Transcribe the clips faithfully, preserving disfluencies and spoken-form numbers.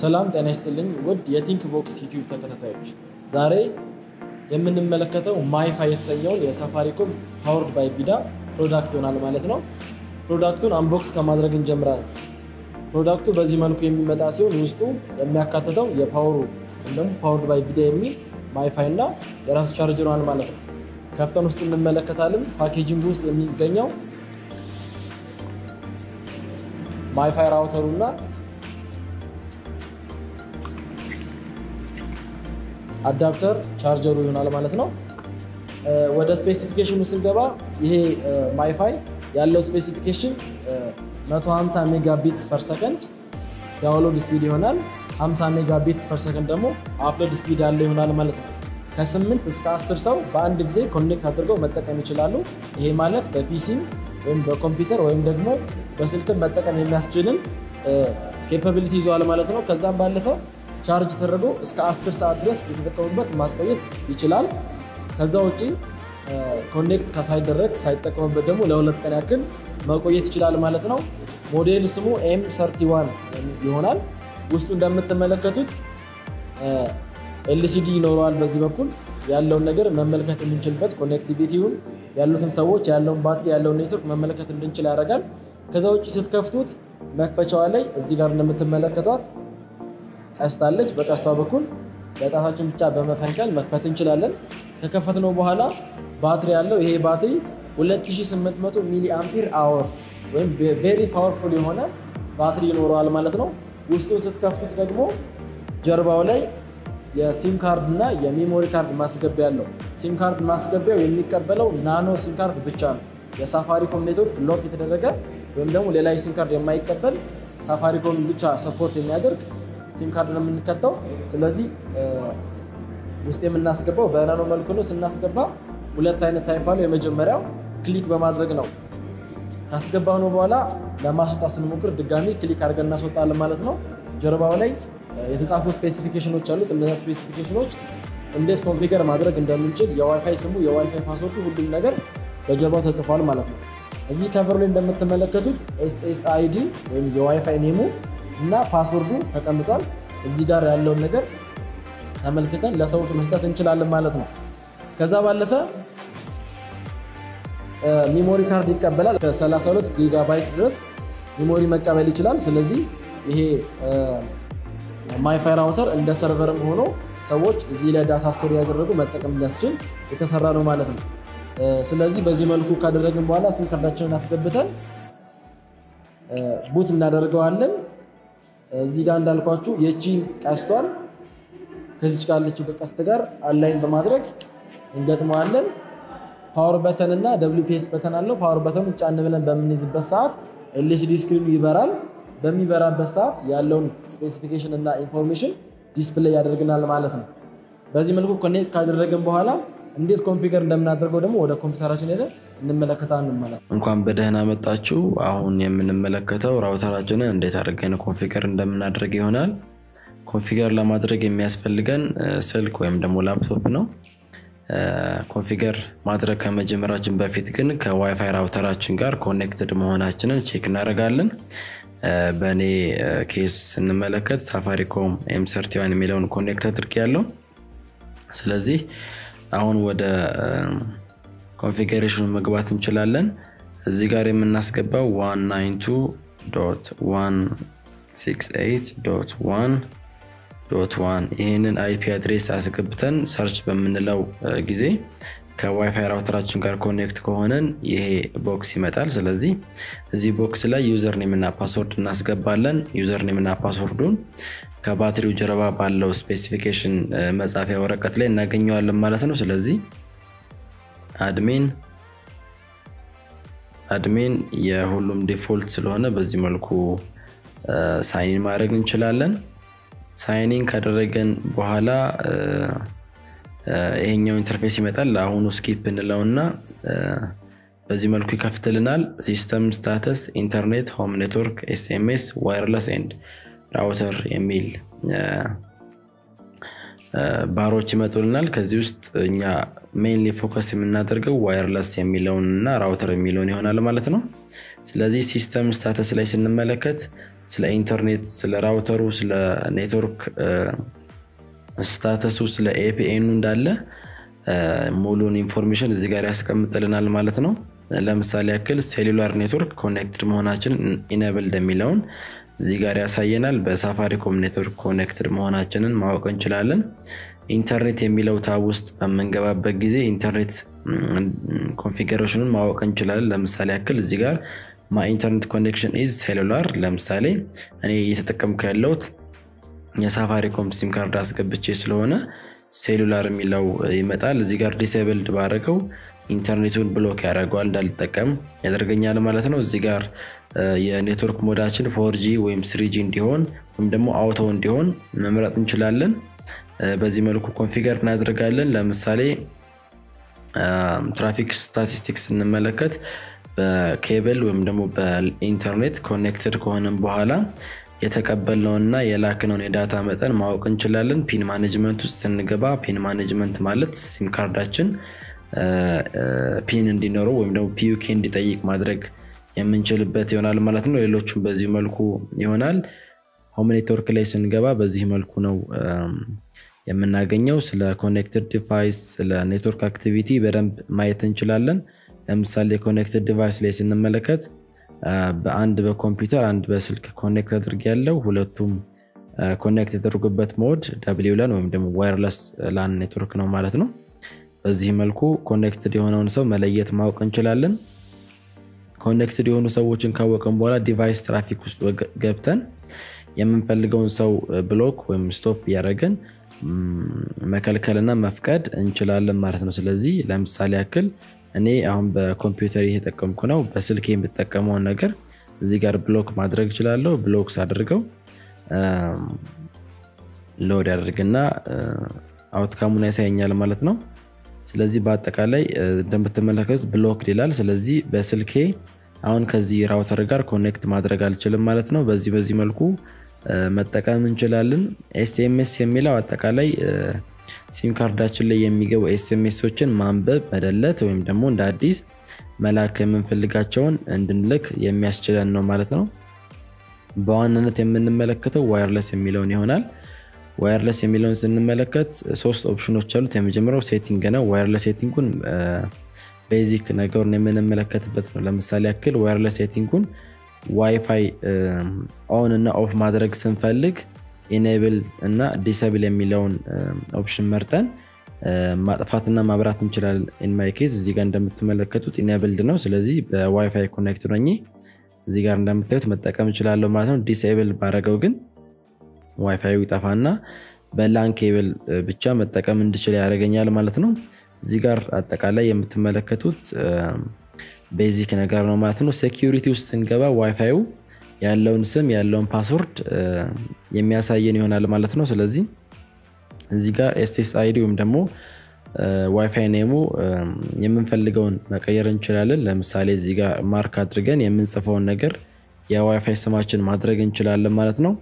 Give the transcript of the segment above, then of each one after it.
ሰላም ጤና ይስጥልኝ ውድ የቲንክ ቦክስ ዩቲዩብ ተከታታዮች ዛሬ የምንመለከተው ማይፋይ የተሰኘውን የሳፋሪኮም ፓወርድ ባይ ቪዳ ፕሮዳክት ይሆናል ማለት ነው ፕሮዳክቱን አንቦክስ ከማድረግ እንጀምራለን ፕሮዳክቱ በዚህ መልኩ የሚመጣ ሲሆን ውስጡ የሚያካትተው የፓወሩ እንደም ፓወርድ ባይ ቪዳ የሚል ማይፋይ እና የራሱ ቻርጀር ነው ማለት ነው ከፍተን ውስጥ እንመለከታለን ፓኬጂንግ ውስጥ የሚገኘው ማይፋይ ራውተሩና አዳፕተር ቻርጀሩ ይሆናል ማለት ነው ወደ ስፔሲፊኬሽኑ ስንገባ ይሄ ማይፋይ ያለው ስፔሲፊኬሽን one fifty ሜጋቢትስ ፐር ሰከንድ ዳውንሎድ ስፒድ ይሆናል fifty ሜጋቢትስ ፐር ሰከንድ ደግሞ አፕሎድ ስፒድ ያለው ይሆናል ማለት ነው ከ8 እስከ አስር ሰው በአንድ ጊዜ ኮኔክት አድርገው መጠቀም ይችላሉ ይሄ ማለት በፒሲም ወይም በኮምፒውተር ወይም ደግሞ በስልክ መጠቀም የሚያስችልን ኬፓቢሊቲ ይዟል ማለት ነው ከዛም ባለፈ ቻርጅ ተደርጎ እስከ አስር ሰዓት ድረስ የተጠቀሙበት ማስቆየት ይችላል ከዛ ውጪ ኮኔክት ከሳይደረግ ሳይጠቀሙበት ደግሞ ለሁለት ቀን ያክል መቆየት ይችላል ማለት ነው ሞዴል ስሙ ኤም thirty one ይሆናል ውስጡ እንደምትመለከቱት ኤልሲዲ ይኖራል በዚህ በኩል ያለውን ነገር መመልከት እንችልበት ኮኔክቲቪቲውን ያሉትን ሰዎች ያለውን ባትሪ ያለውን ኔትወርክ መመልከት እንድንችል ያደርጋል ከዛ ውጪ ስትከፍቱት መክፈቻዋ ላይ እዚህ ጋር እንደምትመለከቷት ቀስታለች በቀስቷ በኩል በጣታችን ብቻ በመፈንከል መክፈት እንችላለን ከከፈትነው በኋላ ባትሪ ያለው ይሄ ባትሪ two thousand eight hundred ሚሊ አምፒር አወር ወይም ቬሪ ፓወርፉል የሆነ ባትሪ ይኖራል ማለት ነው ውስጡን ስትከፍቱት ደግሞ ጀርባው ላይ የሲም ካርድ እና የሜሞሪ ካርድ ማስገቢያ ያለው ሲም ካርድ ማስገቢያው የሚቀበለው ናኖ ሲም ካርድ ብቻ ነው የሳፋሪኮም ኔትወርክ ሎክ የተደረገ ወይም ደግሞ ሌላ ሲም ካርድ የማይቀበል ሳፋሪኮም ብቻ ሰፖርት የሚያደርግ ሲም ካርድ ነው የምንከተው ስለዚህ ውስጥ የምናስገባው በናኖ መልኩ ነው ስናስገባ ሁለት አይነት ታይፕ አለው የመጀመሪያው ክሊክ በማድረግ ነው ካስገባነው በኋላ ለማስወጣት ስንሞክር ድጋሚ ክሊክ አድርገን እናስወጣለን ማለት ነው ጀርባው ላይ የተጻፉ ስፔሲፊኬሽኖች አሉት እነዚህ ስፔሲፊኬሽኖች እንዴት ኮንፊገር ማድረግ እንደምንችል የዋይፋይ ስሙ የዋይፋይ ፓስወርዱ ሁሉም ነገር በጀርባው ተጽፏል ማለት ነው እዚህ ከቨር ላይ እንደምትመለከቱት ኤስ ኤስ አይ ዲ ወይም የዋይፋይ ኔሙ እና ፓስወርዱ ተቀምጧል እዚህ ጋር ያለው ነገር ተመልክተን ለሰዎች መስጠት እንችላለን ማለት ነው ከዛ ባለፈ ሜሞሪ ካርድ ይቀበላል ከ32 ጊጋባይት ድረስ ሜሞሪ መቀበል ይችላል ስለዚህ ይሄ ማይፋይ ራውተር እንደ ሰርቨርም ሆኖ ሰዎች እዚህ ላይ ዳታ ስቶር ያደረጉ መጠቀም እንዲያስችል የተሰራ ነው ማለት ነው ስለዚህ በዚህ መልኩ ካደረግን በኋላ ሲም ካርዳችንን አስገብተን ቡት እናደርገዋለን እዚህ ጋር እንዳልኳችሁ የቺን ቀስቷን ከዚህ ጋር ያለችው ቀስት ጋር አላይን በማድረግ እንገጥመዋለን ፓወር በተን እና ደብሊው ፒ ኤስ በተን አለው ፓወር በተኑ ጫን ብለን በምንይዝበት ሰዓት ኤልሲዲ ስክሪኑ ይበራል በሚበራበት ሰዓት ያለውን ስፔሲፊኬሽን እና ኢንፎርሜሽን ዲስፕሌይ ያደርግናል ማለት ነው በዚህ መልኩ ኮኔክት ካደረግን በኋላ እንዴት ኮንፊገር እንደምናደርገው ደግሞ ወደ ኮምፒውተራችን ሄደን እንመለከታለን ማለት ነው እንኳን በደህና መጣችሁ አሁን የምንመለከተው ራውተራችንን እንዴት አድርገን ኮንፊገር እንደምናደርግ ይሆናል ኮንፊገር ለማድረግ የሚያስፈልገን ስልክ ወይም ደግሞ ላፕቶፕ ነው ኮንፊገር ማድረግ ከመጀመራችን በፊት ግን ከዋይፋይ ራውተራችን ጋር ኮኔክትድ መሆናችንን ቼክ እናደርጋለን በኔ ኬስ እንመለከት ሳፋሪኮም ኤም thirty one የሚለውን ኮኔክት አድርጌያለሁ ስለዚህ አሁን ወደ ኮንፊገሬሽኑ መግባት እንችላለን እዚህ ጋር የምናስገባው one ninety-two dot one sixty-eight dot one dot one ይሄንን አይፒ አድሬስ አስገብተን ሰርች በምንለው ጊዜ ከዋይፋይ ራውተራችን ጋር ኮኔክት ከሆነን ይሄ ቦክስ ይመጣል ስለዚህ እዚህ ቦክስ ላይ ዩዘር ኔም እና ፓስወርድ እናስገባለን ዩዘር ኔም እና ፓስወርዱን ከባትሪው ጀርባ ባለው ስፔሲፊኬሽን መጻፊያ ወረቀት ላይ እናገኘዋለን ማለት ነው ስለዚህ አድሚን አድሚን የሁሉም ዲፎልት ስለሆነ በዚህ መልኩ ሳይን ማድረግ እንችላለን ሳይኒን ካደረገን በኋላ ይሄኛው ኢንተርፌስ ይመጣል አሁን ስኪፕ እንለውና በዚህ መልኩ ይከፍትልናል ሲስተም ስታተስ ኢንተርኔት ሆም ኔትወርክ ኤስኤምኤስ ዋየርለስ ኤንድ ራውተር የሚል ባሮች ይመጡልናል ከዚህ ውስጥ እኛ ሜንሊ ፎከስ የምናደርገው ዋየርለስ የሚለውንና ራውተር የሚለውን ይሆናል ማለት ነው ስለዚህ ሲስተም ስታተስ ላይ ስንመለከት ስለ ኢንተርኔት ስለ ራውተሩ ስለ ኔትወርክ ስታተሱ ስለ ኤፒኤኑ እንዳለ ሙሉን ኢንፎርሜሽን እዚህ ጋር ያስቀምጥልናል ማለት ነው ለምሳሌ ያክል ሴሉላር ኔትወርክ ኮኔክትድ መሆናችን ኢኔብልድ የሚለውን እዚህ ጋር ያሳየናል በሳፋሪኮም ኔትወርክ ኮኔክትድ መሆናችንን ማወቅ እንችላለን ኢንተርኔት የሚለው ታብ ውስጥ በመንገባበት ጊዜ ኢንተርኔት ኮንፊገሬሽኑን ማወቅ እንችላለን ለምሳሌ ያክል እዚህ ጋር my internet connection is cellular ለምሳሌ እኔ እየተጠቀምኩ ያለሁት የሳፋሪኮም ሲም ካርድ አስገብቼ ስለሆነ ሴሉላር የሚለው ይመጣል እዚህ ጋር ዲሴብልድ ባረከው ኢንተርኔቱን ብሎክ ያደርጋል እንዳልጠቀም ያደርገኛል ማለት ነው እዚህ ጋር የኔትወርክ ሞዳችን ፎር ጂ ወይም ስሪ ጂ እንዲሆን ወይም ደግሞ አውቶ እንዲሆን መምረጥ እንችላለን በዚህ መልኩ ኮንፊገር እናደርጋለን ለምሳሌ ትራፊክ ስታቲስቲክስ እንመለከት በኬብል ወይም ደግሞ በኢንተርኔት ኮኔክትድ ከሆነን በኋላ የተቀበልነውና የላክነውን የዳታ መጠን ማወቅ እንችላለን ፒን ማኔጅመንት ውስጥ እንገባ ፒን ማኔጅመንት ማለት ሲም ካርዳችን ፒን እንዲኖረው ወይም ደግሞ ፒዩኬ እንዲጠይቅ ማድረግ የምንችልበት ይሆናል ማለት ነው ሌሎችም በዚህ መልኩ ይሆናል ሆም ኔትወርክ ላይ ስንገባ በዚህ መልኩ ነው የምናገኘው ስለ ኮኔክትድ ዲቫይስ ስለ ኔትወርክ አክቲቪቲ በደንብ ማየት እንችላለን ለምሳሌ ኮኔክትድ ዲቫይስ ላይ ስንመለከት በአንድ በኮምፒውተር አንድ በስልክ ኮኔክት አድርጌያለሁ ሁለቱም ኮኔክት የተደረጉበት ሞድ ደብሊው ላን ወይም ደግሞ ዋየርለስ ላን ኔትወርክ ነው ማለት ነው በዚህ መልኩ ኮኔክትድ የሆነውን ሰው መለየት ማወቅ እንችላለን ኮኔክትድ የሆኑ ሰዎችን ካወቀን በኋላ ዲቫይስ ትራፊክ ውስጥ ገብተን የምንፈልገውን ሰው ብሎክ ወይም ስቶፕ ያደርገን መከልከልና መፍቀድ እንችላለን ማለት ነው ስለዚህ ለምሳሌ ያክል እኔ አሁን በኮምፒውተር እየተጠቀምኩ ነው በስልኬ የምጠቀመው ነገር እዚህ ጋር ብሎክ ማድረግ ይችላልው ብሎክስ አድርገው ሎድ ያደርግና አውትካሙን ያሳየኛል ማለት ነው ስለዚህ በአጠቃላይ እንደምትመለከቱት ብሎክ ይላል ስለዚህ በስልኬ አሁን ከዚህ ራውተር ጋር ኮኔክት ማድረግ አልችልም ማለት ነው በዚህ በዚህ መልኩ መጠቀም እንችላለን ኤስኤምኤስ የሚለው አጠቃላይ ሲም ካርዳችን ላይ የሚገቡ ኤስኤምኤሶችን ማንበብ መደለት ወይም ደግሞ እንደ አዲስ መላክ የምንፈልጋቸውን እንድንልክ የሚያስችለን ነው ማለት ነው በዋናነት የምንመለከተው ዋየርለስ የሚለውን ይሆናል ዋየርለስ የሚለውን ስንመለከት ሶስት ኦፕሽኖች አሉት የመጀመሪያው ሴቲንግ ነው ዋየርለስ ሴቲንጉን ቤዚክ ነገሩን የምንመለከትበት ነው ለምሳሌ ያክል ዋየርለስ ሴቲንጉን ዋይፋይ ኦን እና ኦፍ ማድረግ ስንፈልግ ኢኔብል እና ዲሴብል የሚለውን ኦፕሽን መርጠን ማጥፋትና ማብራት እንችላለን ኢን ማይ ኬዝ እዚህ ጋር እንደምትመለከቱት ኢኔብልድ ነው ስለዚህ በዋይፋይ ኮኔክት ነኝ እዚህ ጋር እንደምታዩት መጠቀም እችላለሁ ማለት ነው ዲሴብል ባረገው ግን ዋይፋዩ ይጠፋና በላን ኬብል ብቻ መጠቀም እንድችል ያደርገኛል ማለት ነው እዚህ ጋር አጠቃላይ የምትመለከቱት ቤዚክ ነገር ነው ማለት ነው ሴኩሪቲ ውስጥ እንገባ ዋይፋዩ ያለውን ስም ያለውን ፓስወርድ የሚያሳየን ይሆናል ማለት ነው ስለዚህ እዚህ ጋር ኤስኤስአይዲ ወይም ደግሞ ዋይፋይ ኔሙ የምንፈልገውን መቀየር እንችላለን ለምሳሌ እዚህ ጋር ማርክ አድርገን የምንጽፈውን ነገር የዋይፋይ ስማችን ማድረግ እንችላለን ማለት ነው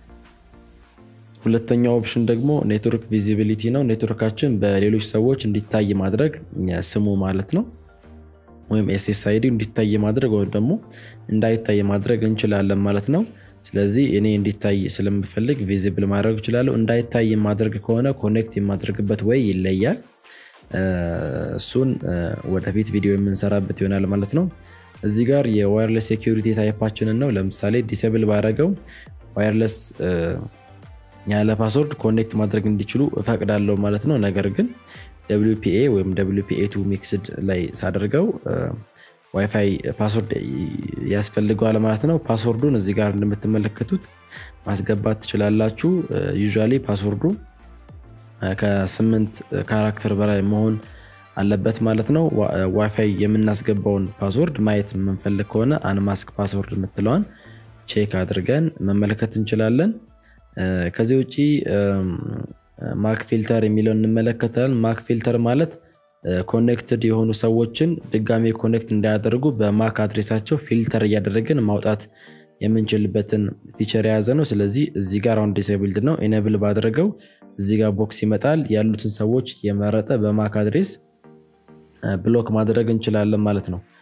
ሁለተኛው ኦፕሽን ደግሞ ኔትወርክ ቪዚቢሊቲ ነው ኔትወርካችን በሌሎች ሰዎች እንዲታይ ማድረግ ስሙ ማለት ነው ወይም ኤስኤስአይዲ እንዲታይ ማድረግ ወይ ደግሞ እንዳይታይ ማድረግ እንችላለን ማለት ነው ስለዚህ እኔ እንዲታይ ስለምፈልግ ቪዚብል ማድረግ እችላለሁ እንዳይታይ ማድረግ ከሆነ ኮኔክት የማድረግበት ወይ ይለያል እሱን ወደፊት ቪዲዮ የምንሰራበት ይሆናል ማለት ነው እዚህ ጋር የዋየርለስ ሴኩሪቲ ታይፓችንን ነው ለምሳሌ ዲሴብል ባረገው ዋየርለስ ያለ ፓስወርድ ኮኔክት ማድረግ እንዲችሉ እፈቅዳለሁ ማለት ነው ነገር ግን ደብሊው ፒ ኤ ወይም ደብሊው ፒ ኤ ቱ ሚክስድ ላይ ሳደርገው ዋይፋይ ፓስወርድ ያስፈልገዋል ማለት ነው ፓስወርዱን እዚህ ጋር እንደምትመለከቱት ማስገባት ትችላላችሁ ዩዥዋሊ ፓስወርዱ ከስምንት ካራክተር በላይ መሆን አለበት ማለት ነው ዋይፋይ የምናስገባውን ፓስወርድ ማየት የምንፈልግ ከሆነ አንማስክ ፓስወርድ የምትለዋን ቼክ አድርገን መመልከት እንችላለን ከዚህ ውጪ ማክ ፊልተር የሚለውን እንመለከታለን ማክ ፊልተር ማለት ኮኔክትድ የሆኑ ሰዎችን ድጋሚ ኮኔክት እንዳያደርጉ በማክ አድሬሳቸው ፊልተር ያደረገን ማውጣት የምንችልበትን ፊቸር የያዘ ነው ስለዚህ እዚህ ጋር አሁን ዲሴብልድ ነው ኢኔብል ባደረገው እዚህ ጋር ቦክስ ይመጣል ያሉትን ሰዎች የመረጠ በማክ አድሬስ ብሎክ ማድረግ እንችላለን ማለት ነው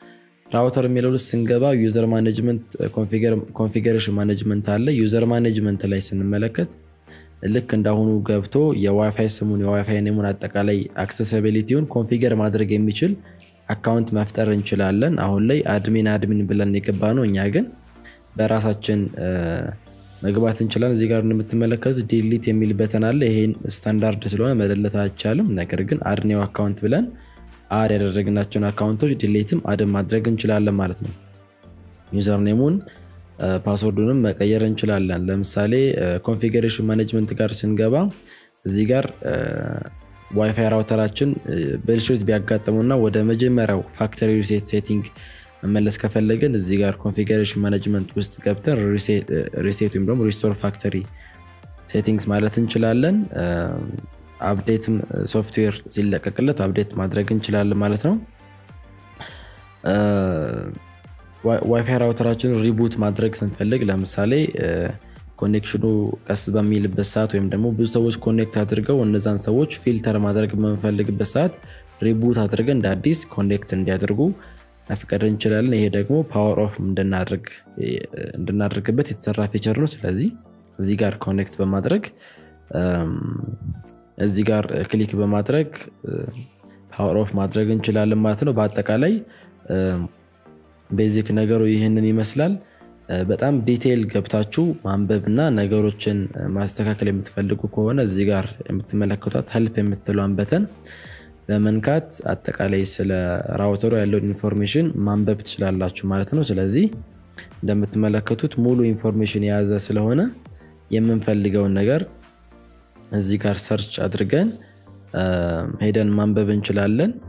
ራውተር የሚለው ውስጥ ስንገባ ዩዘር ማኔጅመንት ኮንፊገሬሽን ማኔጅመንት አለ። ዩዘር ማኔጅመንት ላይ ስንመለከት ልክ እንዳሁኑ ገብቶ የዋይፋይ ስሙን የዋይፋይ ኔሙን አጠቃላይ አክሰሲቢሊቲውን ኮንፊገር ማድረግ የሚችል አካውንት መፍጠር እንችላለን። አሁን ላይ አድሚን አድሚን ብለን የገባነው እኛ ግን በራሳችን መግባት እንችላለን። እዚህ ጋር እንደምትመለከቱት ዲሊት የሚል በተን አለ። ይሄን ስታንዳርድ ስለሆነ መደለት አይቻልም። ነገር ግን አድ ኒው አካውንት ብለን አድ ያደረግናቸውን አካውንቶች ዲሊትም አድ ማድረግ እንችላለን ማለት ነው። ዩዘር ኔሙን ፓስወርዱንም መቀየር እንችላለን። ለምሳሌ ኮንፊገሬሽን ማኔጅመንት ጋር ስንገባ እዚህ ጋር ዋይፋይ ራውተራችን ብልሽት ቢያጋጥመውና ወደ መጀመሪያው ፋክተሪ ሪሴት ሴቲንግ መመለስ ከፈለግን እዚህ ጋር ኮንፊገሬሽን ማኔጅመንት ውስጥ ገብተን ሪሴት ወይም ደግሞ ሪስቶር ፋክተሪ ሴቲንግስ ማለት እንችላለን። አፕዴት ሶፍትዌር ሲለቀቅለት አፕዴት ማድረግ እንችላለን ማለት ነው። ዋይፋይ ራውተራችን ሪቡት ማድረግ ስንፈልግ ለምሳሌ ኮኔክሽኑ ቀስ በሚልበት ሰዓት ወይም ደግሞ ብዙ ሰዎች ኮኔክት አድርገው እነዛን ሰዎች ፊልተር ማድረግ በመፈልግበት ሰዓት ሪቡት አድርገን እንደ አዲስ ኮኔክት እንዲያደርጉ መፍቀድ እንችላለን። ይሄ ደግሞ ፓወር ኦፍ እንድናደርግ እንድናደርግበት የተሰራ ፊቸር ነው። ስለዚህ እዚህ ጋር ኮኔክት በማድረግ እዚህ ጋር ክሊክ በማድረግ ፓወር ኦፍ ማድረግ እንችላለን ማለት ነው። በአጠቃላይ ቤዚክ ነገሩ ይሄንን ይመስላል። በጣም ዲቴይል ገብታችሁ ማንበብና ነገሮችን ማስተካከል የምትፈልጉ ከሆነ እዚህ ጋር የምትመለከቱት ሄልፕ የምትለውን በተን በመንካት አጠቃላይ ስለ ራውተሩ ያለው ኢንፎርሜሽን ማንበብ ትችላላችሁ ማለት ነው። ስለዚህ እንደምትመለከቱት ሙሉ ኢንፎርሜሽን የያዘ ስለሆነ የምንፈልገውን ነገር እዚህ ጋር ሰርች አድርገን ሄደን ማንበብ እንችላለን።